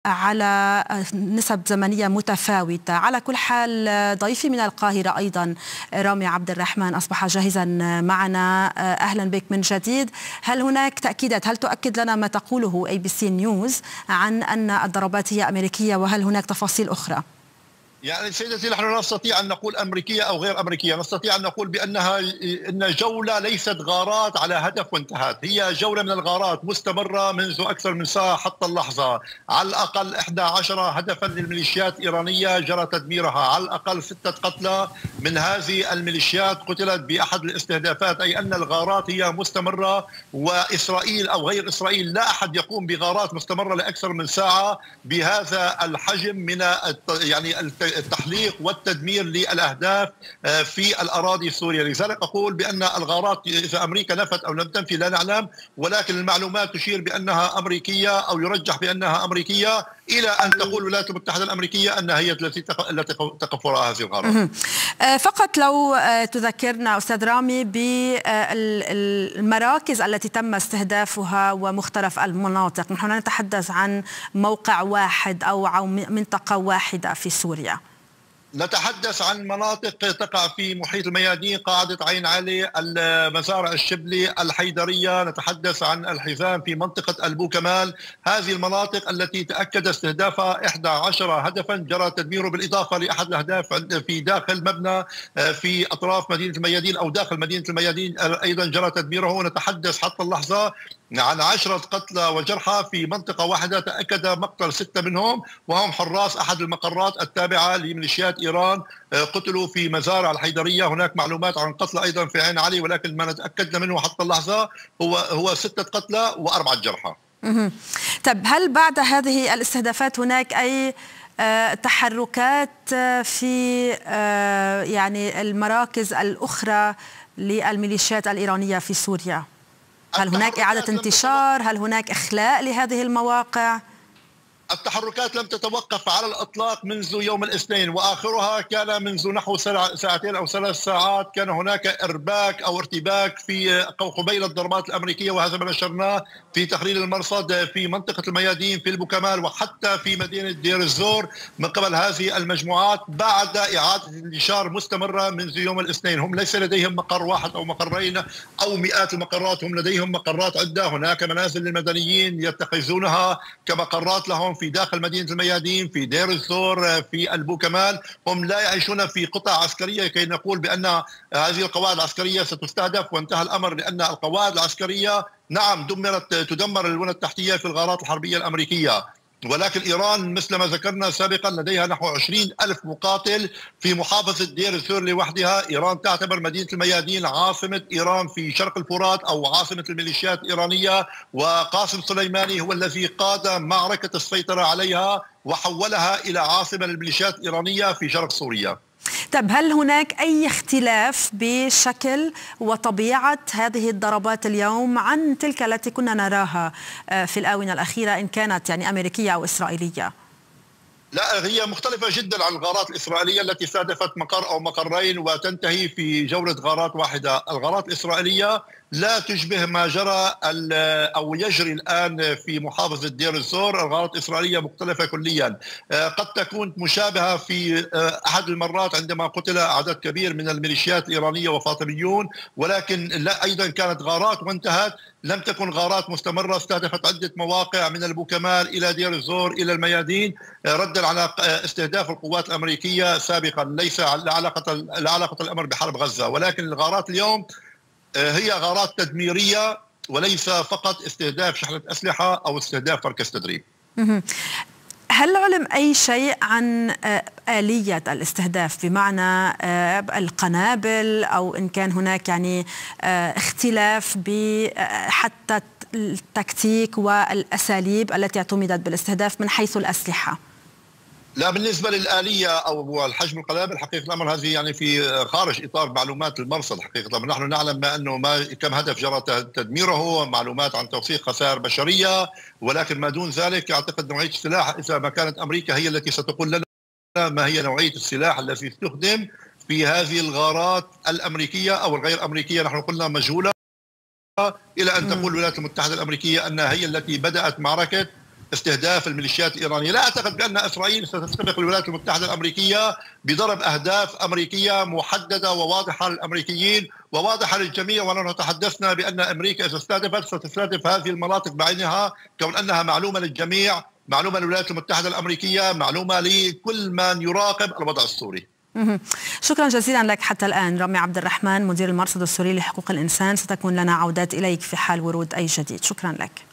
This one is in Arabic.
على نسب زمنية متفاوتة. على كل حال ضيفي من القاهرة أيضا رامي عبد الرحمن أصبح جاهزا معنا. أهلا بك من جديد. هل هناك تأكيدات؟ هل تؤكد لنا ما تقوله ABC نيوز عن أن الضربات هي أمريكية، وهل هناك تفاصيل أخرى؟ يعني سيدتي، نحن لا نستطيع أن نقول أمريكية أو غير أمريكية، نستطيع أن نقول إن جولة ليست غارات على هدف وانتهت، هي جولة من الغارات مستمرة منذ أكثر من ساعة حتى اللحظة. على الأقل 11 هدفا للميليشيات الإيرانية جرى تدميرها، على الأقل 6 قتلى من هذه الميليشيات قتلت بأحد الاستهدافات، أي أن الغارات هي مستمرة. وإسرائيل أو غير إسرائيل لا أحد يقوم بغارات مستمرة لأكثر من ساعة بهذا الحجم من التحليق والتدمير للأهداف في الأراضي السورية. لذلك أقول بأن الغارات إذا أمريكا نفت أو لم تنفي لا نعلم، ولكن المعلومات تشير بأنها أمريكية أو يرجح بأنها أمريكية، إلى أن تقول الولايات المتحدة الأمريكية أنها هي التي تقف وراء هذه الغارات. فقط لو تذكرنا أستاذ رامي بالمراكز التي تم استهدافها ومختلف المناطق. نحن لا نتحدث عن موقع واحد أو منطقة واحدة في سوريا، نتحدث عن مناطق تقع في محيط الميادين، قاعدة عين علي، مزارع الشبلي، الحيدرية، نتحدث عن الحزام في منطقة البوكمال. هذه المناطق التي تأكد استهدافها 11 هدفا جرى تدميره، بالإضافة لأحد الأهداف في داخل مبنى في أطراف مدينة الميادين أو داخل مدينة الميادين أيضا جرى تدميره. نتحدث حتى اللحظة عن 10 قتلى وجرحى في منطقة واحدة، تأكد مقتل 6 منهم وهم حراس أحد المقرات التابعة لميليشيات إيران، قتلوا في مزارع الحيدرية. هناك معلومات عن قتلى أيضا في عين علي، ولكن ما تأكدنا منه حتى اللحظة هو 6 قتلى و4 جرحى. طب هل بعد هذه الاستهدافات هناك أي تحركات في يعني المراكز الأخرى للميليشيات الإيرانية في سوريا؟ هل هناك إعادة انتشار؟ هل هناك إخلاء لهذه المواقع؟ التحركات لم تتوقف على الإطلاق منذ يوم الاثنين، وآخرها كان منذ نحو ساعتين أو 3 ساعات. كان هناك إرباك أو ارتباك في قبيل الضربات الأمريكية، وهذا ما نشرناه في تقرير المرصد في منطقة الميادين في البوكمال وحتى في مدينة دير الزور من قبل هذه المجموعات، بعد إعادة الانتشار مستمرة منذ يوم الاثنين. هم ليس لديهم مقر واحد أو مقرين أو مئات المقرات، هم لديهم مقرات عدة. هناك منازل للمدنيين يتخذونها كمقرات لهم في داخل مدينة الميادين، في دير الزور، في البوكمال. هم لا يعيشون في قطع عسكرية كي نقول بأن هذه القواعد العسكرية ستستهدف وانتهى الأمر، لأن القواعد العسكرية نعم تدمر البنى التحتية في الغارات الحربية الأمريكية، ولكن إيران مثل ما ذكرنا سابقا لديها نحو 20,000 مقاتل في محافظة دير الزور لوحدها. إيران تعتبر مدينة الميادين عاصمة إيران في شرق الفرات أو عاصمة الميليشيات الإيرانية، وقاسم سليماني هو الذي قاد معركة السيطرة عليها وحولها إلى عاصمة للميليشيات الإيرانية في شرق سوريا. طب هل هناك أي اختلاف بشكل وطبيعة هذه الضربات اليوم عن تلك التي كنا نراها في الآونة الأخيرة، إن كانت يعني أمريكية أو إسرائيلية؟ لا، هي مختلفة جدا عن الغارات الإسرائيلية التي استهدفت مقر أو مقرين وتنتهي في جولة غارات واحدة. الغارات الإسرائيلية لا تشبه ما جرى أو يجري الآن في محافظة دير الزور. الغارات الإسرائيلية مختلفة كليا، قد تكون مشابهة في أحد المرات عندما قتل عدد كبير من الميليشيات الإيرانية وفاطميون، ولكن لا، أيضا كانت غارات وانتهت، لم تكن غارات مستمرة. استهدفت عدة مواقع من البوكمال إلى دير الزور إلى الميادين، ردا على استهداف القوات الأمريكية سابقا. ليس لا علاقة الأمر بحرب غزة، ولكن الغارات اليوم هي غارات تدميرية وليس فقط استهداف شحنة أسلحة أو استهداف مركز تدريب. هل علم أي شيء عن آلية الاستهداف، بمعنى القنابل، أو إن كان هناك يعني اختلاف حتى التكتيك والأساليب التي اعتمدت بالاستهداف من حيث الأسلحة؟ لا، بالنسبة للآلية أو الحجم القنابل حقيقة الأمر هذه يعني في خارج إطار معلومات المرصد. حقيقة الأمر نحن نعلم أنه كم هدف جرى تدميره، معلومات عن توثيق خسائر بشرية، ولكن ما دون ذلك أعتقد نوعية السلاح إذا ما كانت أمريكا هي التي ستقول لنا ما هي نوعية السلاح الذي استخدم في هذه الغارات الأمريكية أو الغير أمريكية، نحن قلنا مجهولة، إلى أن تقول الولايات المتحدة الأمريكية أنها هي التي بدأت معركة استهداف الميليشيات الإيرانية. لا أعتقد بأن إسرائيل ستستبق الولايات المتحدة الأمريكية بضرب أهداف أمريكية محددة وواضحة للأمريكيين وواضحة للجميع. ونحن تحدثنا بأن أمريكا إذا استهدفت ستستهدف هذه المناطق بعينها، كون أنها معلومة للجميع، معلومة للولايات المتحدة الأمريكية، معلومة لكل من يراقب الوضع السوري. شكرا جزيلا لك حتى الآن رامي عبد الرحمن، مدير المرصد السوري لحقوق الإنسان. ستكون لنا عودات إليك في حال ورود أي جديد. شكرا لك.